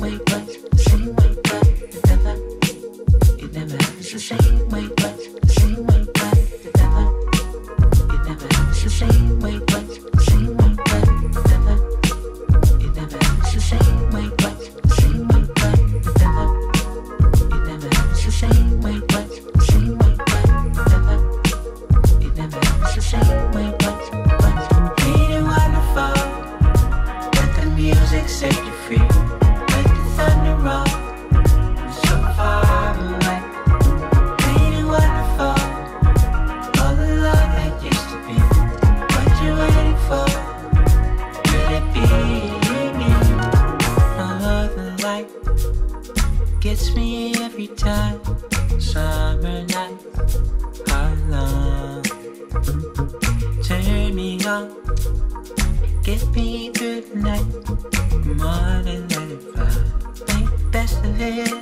way, but the same way, but it never happens the same way, but the same way, but it never happens the same way, but the same way, but it never happens the same way, but the same way, but it never happens the same way, but the same way, but it never happens the same way, but ain't it wonderful? Let the music set you free. Let the thunder roll so far away. Ain't it wonderful? All the love that used to be. What you waiting for? Will it be me? Oh, the light gets me every time. Summer nights are long. Turn me on, get me through the night. More than let it fly. Make the best of it.